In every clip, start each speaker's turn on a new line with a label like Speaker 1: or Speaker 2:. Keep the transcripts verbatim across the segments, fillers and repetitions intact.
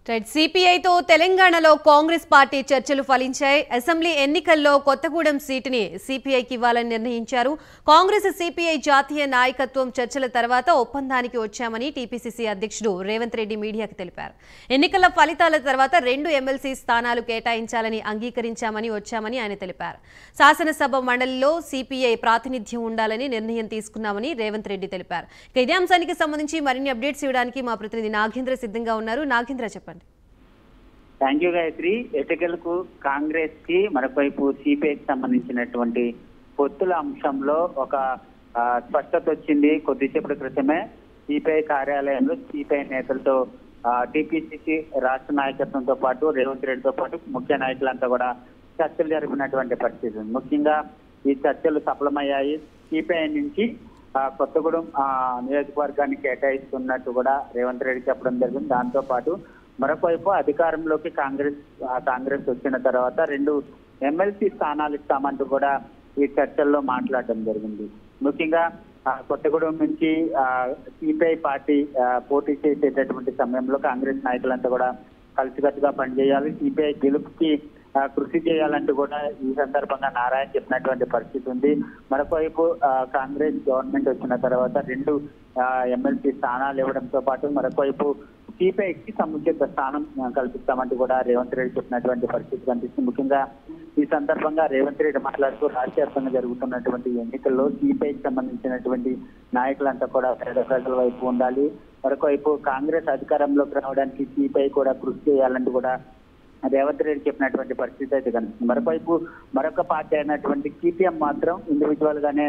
Speaker 1: సిపిఐతో తెలంగాణలో కాంగ్రెస్ పార్టీ చర్చలు ఫలించాయి. అసెంబ్లీ ఎన్నికల్లో కొత్తగూడెం సీటుని సిపిఐకి ఇవ్వాలని నిర్ణయించారు. కాంగ్రెస్ సిపిఐ జాతీయ నాయకత్వం చర్చల తర్వాత ఒప్పందానికి వచ్చామని టీపీసీసీ అధ్యక్షుడు రేవంత్ రెడ్డి మీడియాకు తెలిపారు. ఎన్నికల ఫలితాల తర్వాత రెండు ఎమ్మెల్సీ స్థానాలు కేటాయించాలని అంగీకరించామని వచ్చామని ఆయన తెలిపారు. శాసనసభ మండలిలో సిపిఐ ప్రాతినిధ్యం ఉండాలని నిర్ణయం తీసుకున్నామని రేవంత్ రెడ్డి తెలిపారు. ఇదే అంశానికి సంబంధించి మరిన్ని అప్డేట్స్ ఇవ్వడానికి మా ప్రతినిధి నాగేంద్ర సిద్ధంగా ఉన్నారు. నాగేంద్ర చెప్పండి.
Speaker 2: Thank you Gayatri. ఎన్నికలకు కాంగ్రెస్ కి మరొకవైపు సిపిఐకి సంబంధించినటువంటి పొత్తుల అంశంలో ఒక స్పష్టత వచ్చింది. కొద్దిసేపటి క్రితమే సిపిఐ కార్యాలయంలో సిపిఐ నేతలతో టీపీసీసీ రాష్ట్ర నాయకత్వంతో పాటు రేవంత్ రెడ్డితో పాటు ముఖ్య నాయకులంతా కూడా చర్చలు జరిపినటువంటి పరిస్థితి. ముఖ్యంగా ఈ చర్చలు సఫలమయ్యాయి. సిపిఐ నుంచి కొత్తగూడెం నియోజకవర్గాన్ని కేటాయిస్తున్నట్టు కూడా రేవంత్ రెడ్డి చెప్పడం జరిగింది. దాంతో పాటు మరొకవైపు అధికారంలోకి కాంగ్రెస్ కాంగ్రెస్ వచ్చిన తర్వాత రెండు ఎమ్మెల్సీ స్థానాలు ఇస్తామంటూ కూడా ఈ చర్చల్లో మాట్లాడడం జరిగింది. ముఖ్యంగా కొత్తగూడెం నుంచి సిపిఐ పార్టీ పోటీ చేసేటటువంటి సమయంలో కాంగ్రెస్ నాయకులంతా కూడా కలిసికట్టుగా పనిచేయాలి, సిపిఐ గెలుపుకి కృషి చేయాలంటూ కూడా ఈ సందర్భంగా నారాయణ చెప్పినటువంటి పరిస్థితి ఉంది. మరొకవైపు కాంగ్రెస్ గవర్నమెంట్ వచ్చిన తర్వాత రెండు ఎమ్మెల్సీ స్థానాలు ఇవ్వడంతో పాటు మరొకవైపు సిపిఐకి సముచిత స్థానం కల్పిస్తామంటూ కూడా రేవంత్ రెడ్డి చెప్పినటువంటి పరిస్థితి కనిపిస్తుంది. ముఖ్యంగా ఈ సందర్భంగా రేవంత్ రెడ్డి మాట్లాడుతూ రాష్ట్ర వ్యాప్తంగా జరుగుతున్నటువంటి ఎన్నికల్లో సిపిఐకి సంబంధించినటువంటి నాయకులంతా కూడా పేద ప్రజల వైపు ఉండాలి, మరొకవైపు కాంగ్రెస్ అధికారంలోకి రావడానికి సిపిఐ కూడా కృషి చేయాలంటూ కూడా రేవంత్ రెడ్డి చెప్పినటువంటి పరిస్థితి అయితే కనిపిస్తుంది. మరొకవైపు మరొక పార్టీ అయినటువంటి సిపిఎం మాత్రం ఇండివిజువల్ గానే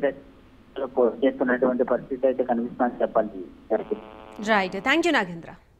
Speaker 2: వచ్చేటట్టు చేస్తున్నటువంటి పరిస్థితి అయితే కనిపిస్తుందని చెప్పాలి.
Speaker 1: Right, thank you Nagendra.